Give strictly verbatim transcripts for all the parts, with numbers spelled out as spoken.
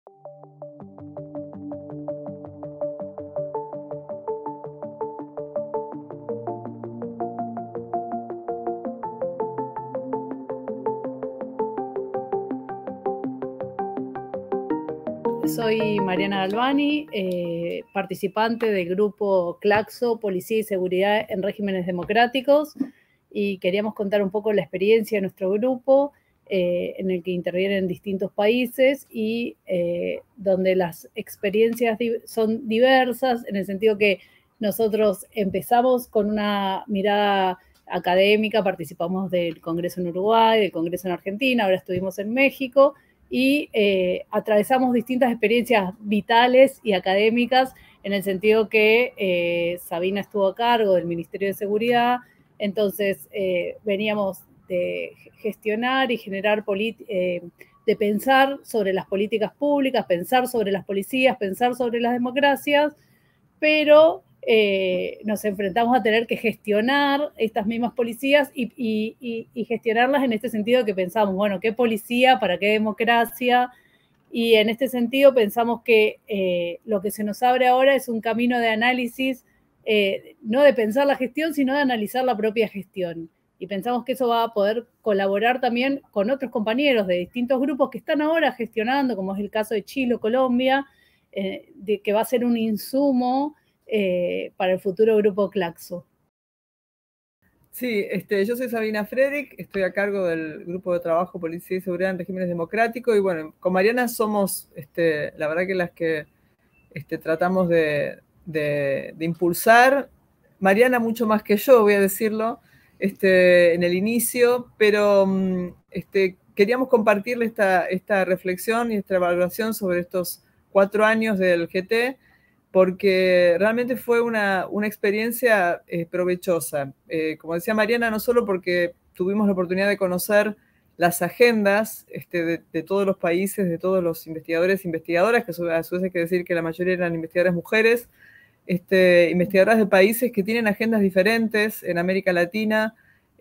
Soy Mariana Galvani, eh, participante del grupo Claxo, Policía y Seguridad en Regímenes Democráticos, y queríamos contar un poco la experiencia de nuestro grupo, eh, en el que intervienen distintos países y eh, donde las experiencias di- son diversas, en el sentido que nosotros empezamos con una mirada académica, participamos del Congreso en Uruguay, del Congreso en Argentina, ahora estuvimos en México, y eh, atravesamos distintas experiencias vitales y académicas, en el sentido que eh, Sabina estuvo a cargo del Ministerio de Seguridad, entonces eh, veníamos de gestionar y generar, eh, de pensar sobre las políticas públicas, pensar sobre las policías, pensar sobre las democracias, pero eh, nos enfrentamos a tener que gestionar estas mismas policías y, y, y, y gestionarlas en este sentido que pensamos, bueno, ¿qué policía para qué democracia? Y en este sentido pensamos que eh, lo que se nos abre ahora es un camino de análisis, eh, no de pensar la gestión, sino de analizar la propia gestión. Y pensamos que eso va a poder colaborar también con otros compañeros de distintos grupos que están ahora gestionando, como es el caso de Chile o Colombia, eh, de, que va a ser un insumo eh, para el futuro grupo Claxo. Sí, este, yo soy Sabina Frederick, estoy a cargo del Grupo de Trabajo Policía y Seguridad en Regímenes Democráticos, y bueno, con Mariana somos, este, la verdad que las que este, tratamos de, de, de impulsar, Mariana mucho más que yo, voy a decirlo, este, en el inicio, pero este, queríamos compartirle esta, esta reflexión y esta evaluación sobre estos cuatro años del G T, porque realmente fue una, una experiencia eh, provechosa. Eh, como decía Mariana, no solo porque tuvimos la oportunidad de conocer las agendas este, de, de todos los países, de todos los investigadores e investigadoras, que a su vez hay que decir que la mayoría eran investigadoras mujeres, este, investigadoras de países que tienen agendas diferentes en América Latina,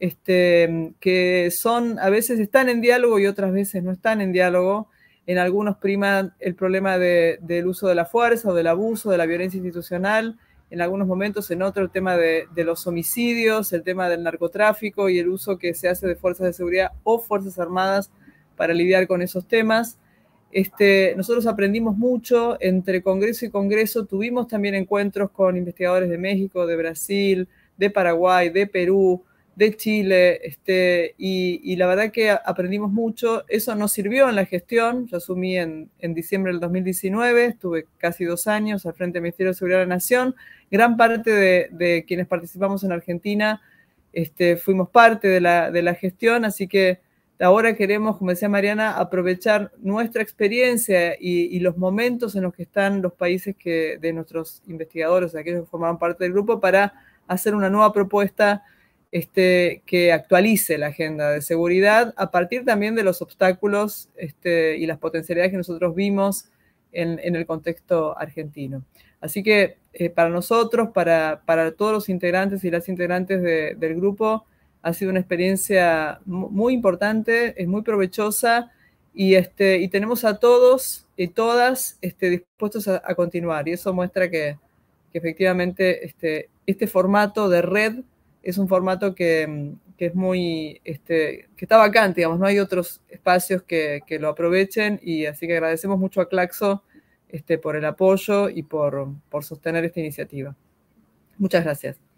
este, que son, a veces están en diálogo y otras veces no están en diálogo. En algunos prima el problema de, del uso de la fuerza o del abuso, de la violencia institucional. En algunos momentos, en otro, el tema de, de los homicidios, el tema del narcotráfico y el uso que se hace de fuerzas de seguridad o fuerzas armadas para lidiar con esos temas. Este, nosotros aprendimos mucho entre Congreso y Congreso. Tuvimos también encuentros con investigadores de México, de Brasil, de Paraguay, de Perú, de Chile, este, y, y la verdad que aprendimos mucho. Eso nos sirvió en la gestión. Yo asumí en, en diciembre del dos mil diecinueve, estuve casi dos años al frente del Ministerio de Seguridad de la Nación. Gran parte de, de quienes participamos en Argentina este, fuimos parte de la, de la gestión, así que ahora queremos, como decía Mariana, aprovechar nuestra experiencia y, y los momentos en los que están los países que, de nuestros investigadores, aquellos que formaban parte del grupo, para hacer una nueva propuesta Este, que actualice la agenda de seguridad a partir también de los obstáculos este, y las potencialidades que nosotros vimos en, en el contexto argentino. Así que eh, para nosotros, para, para todos los integrantes y las integrantes de, del grupo, ha sido una experiencia muy importante, es muy provechosa, y, este, y tenemos a todos y todas este, dispuestos a, a continuar, y eso muestra que, que efectivamente este, este formato de red es un formato que, que es muy, este, que está vacante, digamos, no hay otros espacios que, que lo aprovechen, y así que agradecemos mucho a Claxo este, por el apoyo y por, por sostener esta iniciativa. Muchas gracias.